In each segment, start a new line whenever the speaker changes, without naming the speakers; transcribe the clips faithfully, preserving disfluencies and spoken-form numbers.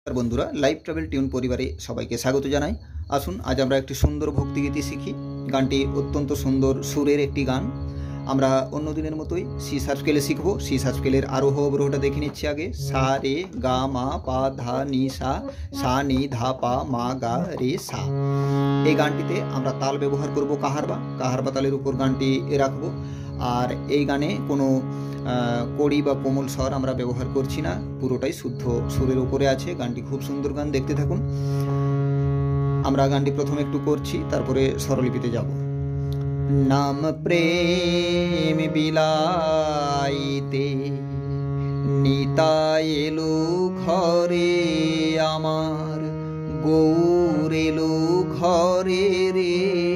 বন্ধুরা, live travel tune পরিবারে সবাইকে স্বাগত জানাই। আসুন আজ আমরা একটি সুন্দর ভক্তিগীতি শিখি। গানটি অত্যন্ত সুন্দর সুরের একটি গান। আমরা অন্য দিনের মতোই সি সার্কেলে শিখব। সি সার্কেলের আরোহ অবরোহটা দেখে নিচ্ছি আগে। সা রে গা মা পা ধা নি সা, সা নি ধা পা মা গা রে সা। এই গানটিতে আমরা তাল ব্যবহার করব কাহারবা। কাহারবা তালের উপর গানটি রাখব। আর এই গানে কোনো কড়ি বা কোমল স্বর আমরা ব্যবহার করছি না, পুরোটাই শুদ্ধ সুরের উপরে আছে। গানটি খুব সুন্দর গান, দেখতে থাকুন। আমরা গানটি প্রথমে একটু করছি, তারপরে স্বরলিপিতে যাব। নাম প্রেম বিলাইতে নিতাই এলো ঘরে আমার, গৌর এলো ঘরে রে।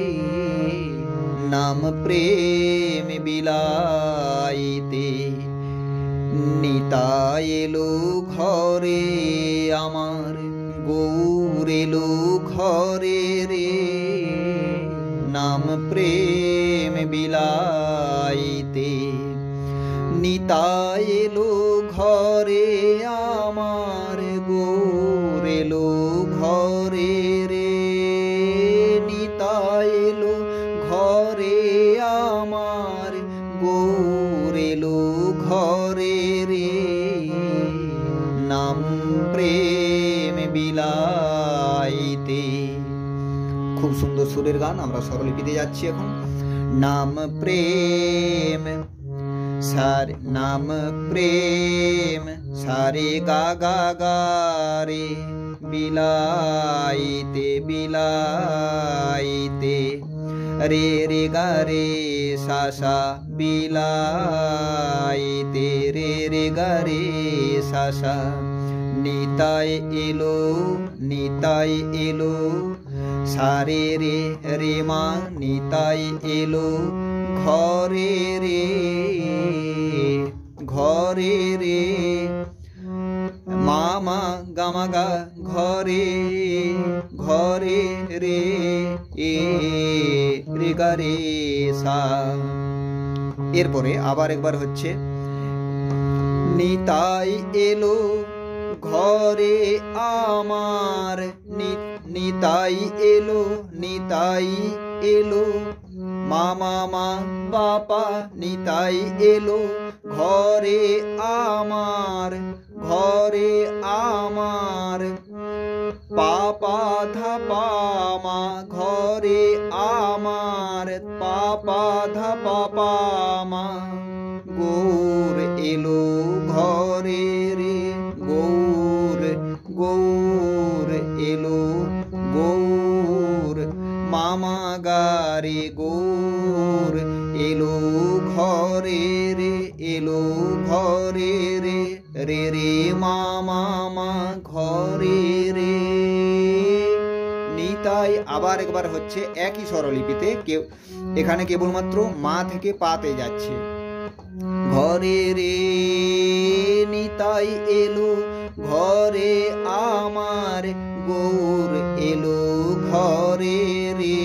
নাম প্রেম বিলাইতে নিতাই এলো ঘরে আমার, গৌর এলো ঘরে রে। নাম প্রেম বিলাইতে নিতাই এলো ঘরে আমার, গৌর এলো ঘরে রে। নিতাই এলো ঘরে আমার, গৌর এলো ঘরে রে। নাম প্রেম বিলাইতে। খুব সুন্দর সুরের গান। আমরা স্বরলিপিতে যাচ্ছি এখন। নাম প্রেম সার, নাম প্রেম সারে গা গা গা রে, বিলাইতে বিলাইতে রে রে গা রে সা সা, বিলাইতে রে রে গা রে সা সা। নিতাই এলো নিতাই এলো সারে রে রে মা, নিতাই এলো ঘরে রে ঘরে রে। মামা গামা গা ঘরে ঘরে রে এ রে গা রে সা। এরপরে আবার একবার হচ্ছে। নিতাই এলো ঘরে আমার, নিতাই এলো নিতাই এলো মামা মা বাপা, নিতাই এলো ঘরে আমার ঘরে আমার। পাপা ধাপা মা ঘরে আমার, পাপা ধাপা পা মা। গৌর এলো ঘরে রে, গৌর গৌর এলো গৌর মামা গারে, গৌর এলো ঘরে রে এলো ঘরে রে রে রে মামা মা ঘরে রে। নিতাই আবার একবার হচ্ছে একই স্বরলিপিতে। কেউ এখানে কেবলমাত্র মা থেকে পাতে যাচ্ছে। ঘরে রে নিতাই এলো ঘরে আমার, গৌর এলো ঘরে রে।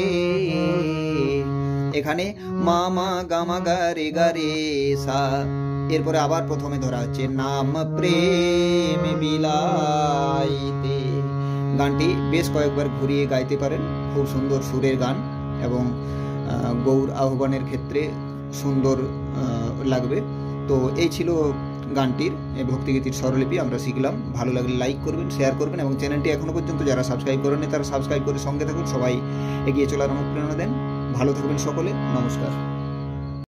এখানে মামা গামা গারে গারে সা। এরপরে আবার প্রথমে ধরা হচ্ছে। নাম প্রেম বিলাইতে। গানটি বেশ কয়েকবার ঘুরিয়ে গাইতে পারেন। খুব সুন্দর সুরের গান এবং গৌর আহ্বানের ক্ষেত্রে সুন্দর লাগবে। তো এই ছিল গানটির ভক্তিগীতির স্বরলিপি আমরা শিখলাম। ভালো লাগলে লাইক করবেন, শেয়ার করবেন এবং চ্যানেলটি এখনো পর্যন্ত যারা সাবস্ক্রাইব করেননি তারা সাবস্ক্রাইব করে সঙ্গে থাকুন। সবাই এগিয়ে চলার অনুপ্রেরণা দেন। ভালো থাকবেন সকলে। নমস্কার।